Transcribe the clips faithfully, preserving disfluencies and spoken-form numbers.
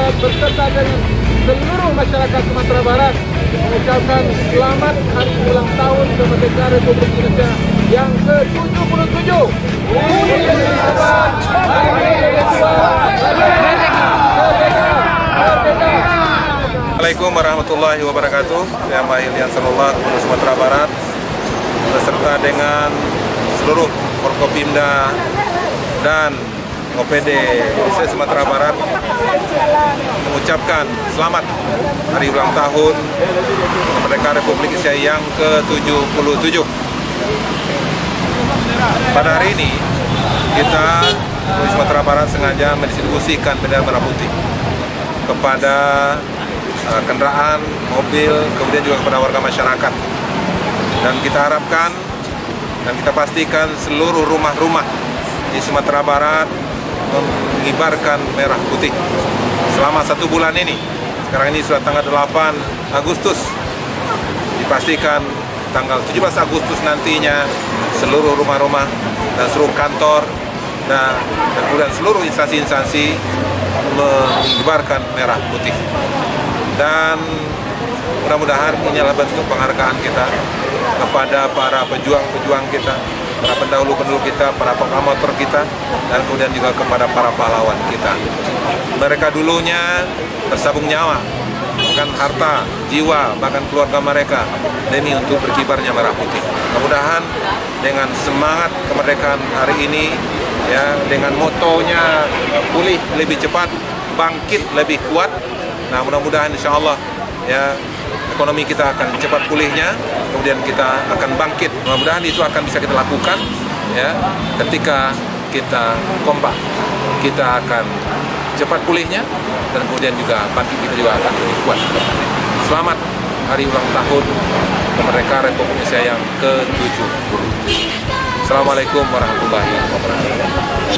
berserta dengan seluruh masyarakat Sumatera Barat mengucapkan selamat hari ulang tahun kemerdekaan Republik Indonesia yang ke tujuh puluh tujuh. Assalamualaikum warahmatullahi wabarakatuh. Saya Mahilian Salullah, Gubernur Sumatera Barat, beserta dengan seluruh Forkopimda dan O P D se Sumatera Barat mengucapkan selamat hari ulang tahun kemerdekaan Republik Indonesia yang ke tujuh puluh tujuh. Pada hari ini kita di Sumatera Barat sengaja mendistribusikan bendera merah putih kepada uh, kendaraan, mobil, kemudian juga kepada warga masyarakat. Dan kita harapkan dan kita pastikan seluruh rumah-rumah di Sumatera Barat mengibarkan merah putih selama satu bulan ini. Sekarang ini sudah tanggal delapan Agustus. Dipastikan tanggal tujuh belas Agustus nantinya seluruh rumah-rumah dan seluruh kantor dan, dan kemudian seluruh instansi-instansi mengibarkan merah putih. Dan mudah-mudahan ini adalah bentuk penghargaan kita kepada para pejuang-pejuang kita, para pendahulu-pendahulu kita, para proklamator kita, dan kemudian juga kepada para pahlawan kita. Mereka dulunya bersabung nyawa, bahkan harta, jiwa, bahkan keluarga mereka demi untuk berkibarnya merah putih. Mudah-mudahan dengan semangat kemerdekaan hari ini, ya, dengan motonya pulih lebih cepat, bangkit lebih kuat. Nah, mudah-mudahan insya Allah ya ekonomi kita akan cepat pulihnya, kemudian kita akan bangkit. Mudah-mudahan itu akan bisa kita lakukan ya ketika kita kompak. Kita akan cepat pulihnya dan kemudian juga bangkit kita juga akan lebih kuat. Selamat hari ulang tahun kemerdekaan Republik Indonesia yang ke tujuh puluh tujuh. Assalamualaikum warahmatullahi wabarakatuh.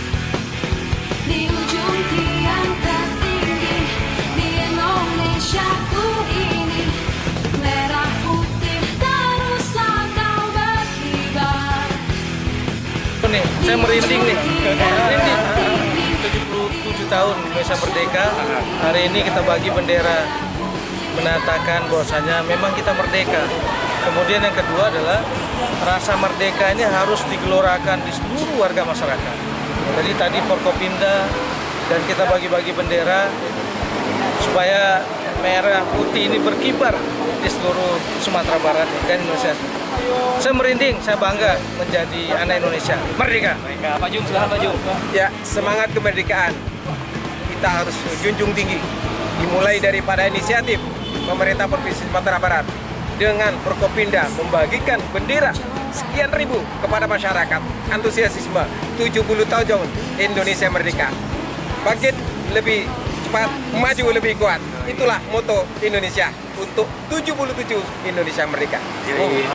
Nih, saya merinding nih, merinding. tujuh puluh tujuh tahun Indonesia merdeka. Hari ini kita bagi bendera, menatakan bahwasanya memang kita merdeka. Kemudian yang kedua adalah rasa merdeka ini harus digelorakan di seluruh warga masyarakat. Jadi tadi Forkopimda dan kita bagi-bagi bendera supaya merah putih ini berkibar di seluruh Sumatera Barat dan Indonesia. Saya merinding, saya bangga menjadi anak Indonesia. Merdeka! Merdeka. Pak Jum, silahkan Pak Jum. Ya, semangat kemerdekaan kita harus junjung tinggi. Dimulai daripada inisiatif pemerintah Provinsi Sumatera Barat dengan Forkopimda membagikan bendera sekian ribu kepada masyarakat. Antusiasme tujuh puluh tahun Indonesia merdeka. Bangkit lebih cepat, maju lebih kuat. Itulah moto Indonesia untuk tujuh puluh tujuh Indonesia merdeka.